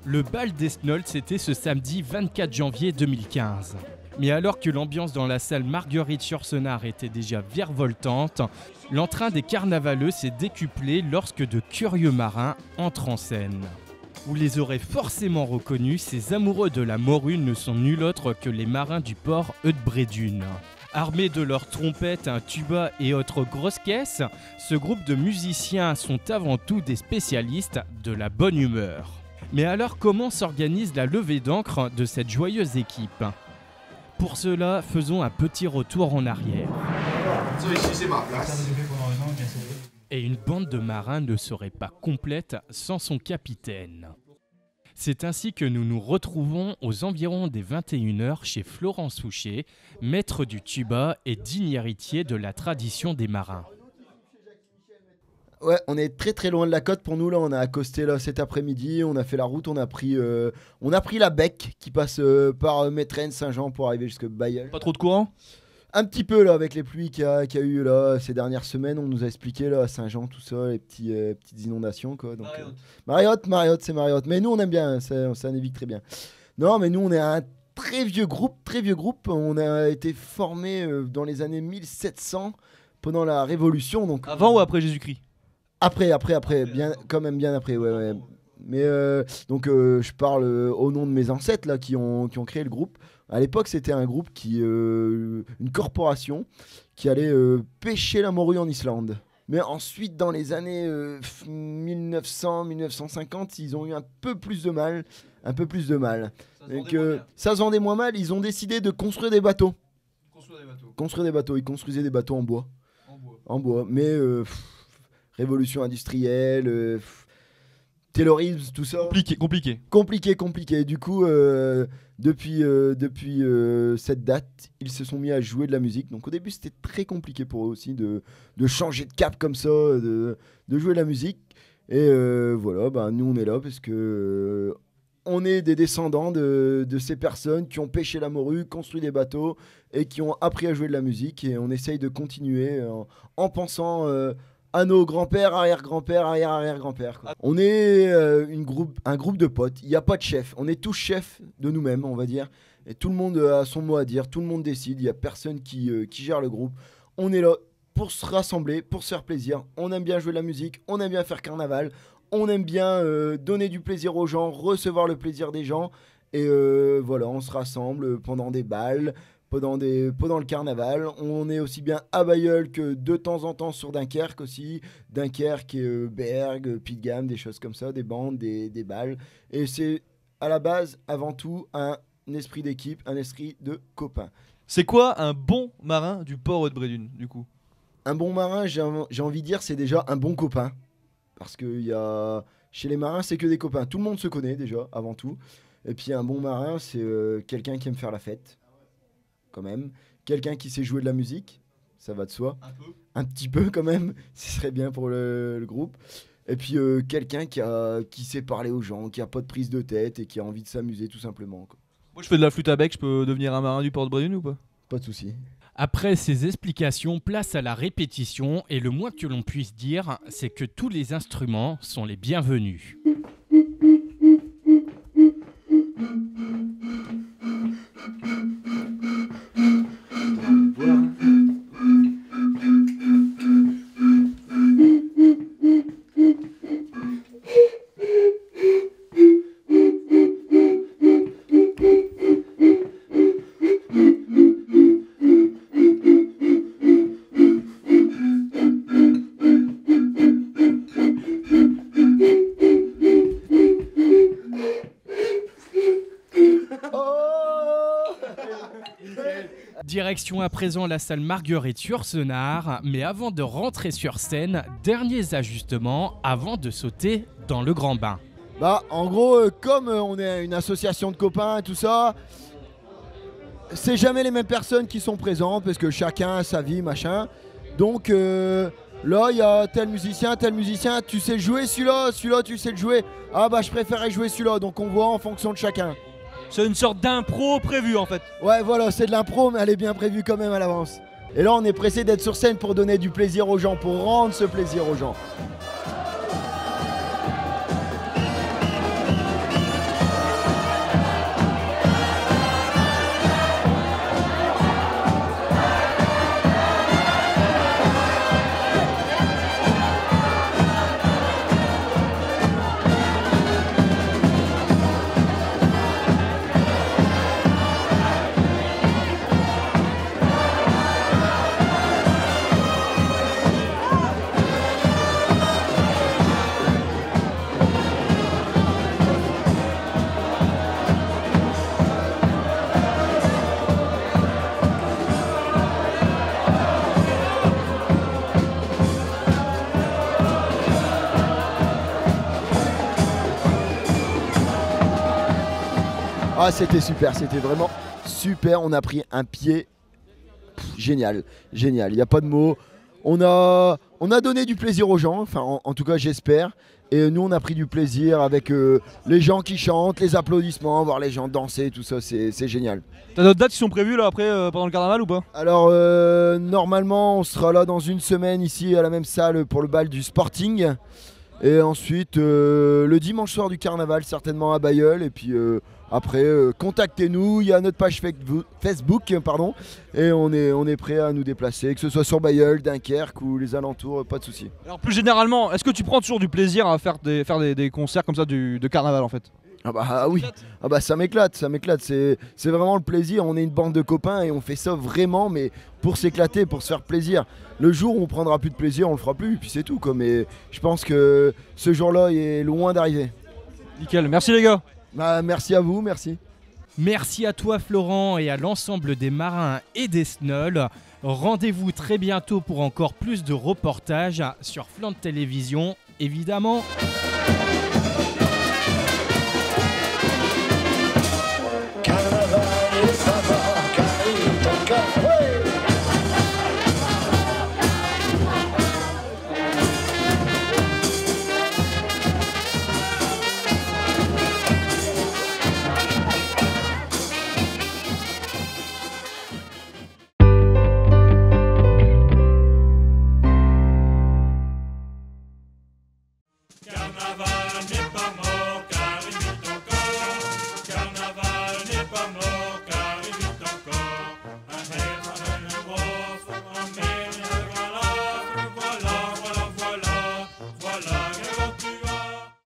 Le bal des Snolls, c'était ce samedi 24 janvier 2015. Mais alors que l'ambiance dans la salle Marguerite-Yourcenar était déjà virevoltante, l'entrain des carnavaleux s'est décuplé lorsque de curieux marins entrent en scène. Vous les aurez forcément reconnus, ces amoureux de la morue ne sont nul autre que les marins du port Eudbredune. Armés de leurs trompettes, un tuba et autres grosses caisses, ce groupe de musiciens sont avant tout des spécialistes de la bonne humeur. Mais alors comment s'organise la levée d'encre de cette joyeuse équipe ? Pour cela, faisons un petit retour en arrière. Ici, c'est ma place. Et une bande de marins ne serait pas complète sans son capitaine. C'est ainsi que nous nous retrouvons aux environs des 21h chez Florent Souchet, maître du tuba et digne héritier de la tradition des marins. Ouais, on est très très loin de la côte pour nous là, on a accosté là cet après-midi, on a fait la route, on a pris la Bec qui passe par Métrenne, Saint-Jean pour arriver jusque Bailleul. Pas trop de courant ? Un petit peu là avec les pluies qu'il y a eu là ces dernières semaines, on nous a expliqué là à Saint-Jean tout ça, les petites inondations quoi. Donc, Mariotte, c'est Mariotte. Mais nous on aime bien, ça navigue très bien. Non mais nous on est un très vieux groupe, on a été formé dans les années 1700 pendant la Révolution. Donc, avant ou après Jésus-Christ ? Après, bien, quand même bien après, ouais. Mais je parle au nom de mes ancêtres là qui ont créé le groupe. À l'époque, c'était un groupe une corporation qui allait pêcher la morue en Islande. Mais ensuite, dans les années 1900-1950, ils ont eu un peu plus de mal. Donc, ça se vendait moins mal. Ils ont décidé de construire des bateaux. Ils construisaient des bateaux en bois. Mais révolution industrielle, terrorisme, tout ça. Compliqué. Du coup, depuis cette date, ils se sont mis à jouer de la musique. Donc au début, c'était très compliqué pour eux aussi de changer de cap comme ça, de jouer de la musique. Et voilà, nous on est là parce que on est des descendants de ces personnes qui ont pêché la morue, construit des bateaux et qui ont appris à jouer de la musique. Et on essaye de continuer en pensant à nos grands-pères, arrière-grands-pères, arrière-arrière-grands-pères. On est un groupe de potes, il n'y a pas de chef, on est tous chefs de nous-mêmes, on va dire. Et tout le monde a son mot à dire, tout le monde décide, il n'y a personne qui gère le groupe. On est là pour se rassembler, pour se faire plaisir. On aime bien jouer de la musique, on aime bien faire carnaval, on aime bien donner du plaisir aux gens, recevoir le plaisir des gens. Et voilà, on se rassemble pendant des balles. Pendant le carnaval, on est aussi bien à Bailleul que de temps en temps sur Dunkerque aussi. Dunkerque et Bergue, Pied de Gamme, des choses comme ça, des bandes, des balles. Et c'est à la base, avant tout, un esprit d'équipe, un esprit de copain. C'est quoi un bon marin du port Eudbredune, du coup ? Un bon marin, j'ai envie de dire, c'est déjà un bon copain. Parce que chez les marins, c'est que des copains. Tout le monde se connaît déjà, avant tout. Et puis un bon marin, c'est quelqu'un qui aime faire la fête. Quand même, quelqu'un qui sait jouer de la musique, ça va de soi. Un petit peu quand même, ce serait bien pour le groupe. Et puis quelqu'un qui sait parler aux gens, qui a pas de prise de tête et qui a envie de s'amuser tout simplement, quoi. Moi je fais de la flûte à bec, je peux devenir un marin du port Eudbredune ou pas ? Pas de souci. Après ces explications, place à la répétition et le moins que l'on puisse dire, c'est que tous les instruments sont les bienvenus. Direction à présent la salle Marguerite-Yourcenar, mais avant de rentrer sur scène, derniers ajustements avant de sauter dans le grand bain. En gros, comme on est une association de copains et tout ça, c'est jamais les mêmes personnes qui sont présentes parce que chacun a sa vie, machin. Donc là, il y a tel musicien, tu sais jouer celui-là, tu sais le jouer. Ah je préférais jouer celui-là, donc on voit en fonction de chacun. C'est une sorte d'impro prévue en fait. Ouais, voilà, c'est de l'impro, mais elle est bien prévue quand même à l'avance. Et là, on est pressé d'être sur scène pour donner du plaisir aux gens, pour rendre ce plaisir aux gens. Ah, c'était super, c'était vraiment super. On a pris un pied génial, génial. Il n'y a pas de mots. On a donné du plaisir aux gens, enfin en tout cas j'espère. Et nous on a pris du plaisir avec les gens qui chantent, les applaudissements, voir les gens danser, tout ça, c'est génial. T'as d'autres dates qui sont prévues là après pendant le carnaval ou pas? Alors normalement on sera là dans une semaine ici à la même salle pour le bal du Sporting. Et ensuite le dimanche soir du carnaval certainement à Bailleul. Et puis après contactez-nous, il y a notre page Facebook pardon, et on est prêt à nous déplacer, que ce soit sur Bailleul, Dunkerque ou les alentours, pas de soucis. Alors plus généralement, est-ce que tu prends toujours du plaisir à faire des concerts comme ça de carnaval en fait? Ah bah oui, ah bah ça m'éclate, c'est vraiment le plaisir, on est une bande de copains et on fait ça vraiment mais pour s'éclater, pour se faire plaisir. Le jour où on prendra plus de plaisir, on le fera plus et puis c'est tout quoi, mais je pense que ce jour-là est loin d'arriver. Nickel, merci les gars. Bah merci à vous, merci. Merci à toi Florent et à l'ensemble des marins et des snolls. Rendez-vous très bientôt pour encore plus de reportages sur Flandre Télévision, évidemment.